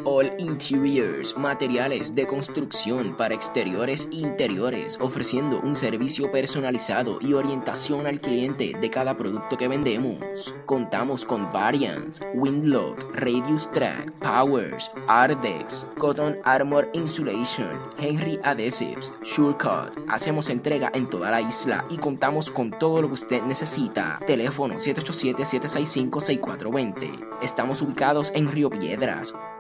All Interiors, materiales de construcción para exteriores e interiores, ofreciendo un servicio personalizado y orientación al cliente de cada producto que vendemos. Contamos con Variants, Windlock, Radius Track, Powers, Ardex, Cotton Armor Insulation, Henry Adhesives, Surecut. Hacemos entrega en toda la isla y contamos con todo lo que usted necesita. Teléfono 787-765-6420. Estamos ubicados en Río Piedras.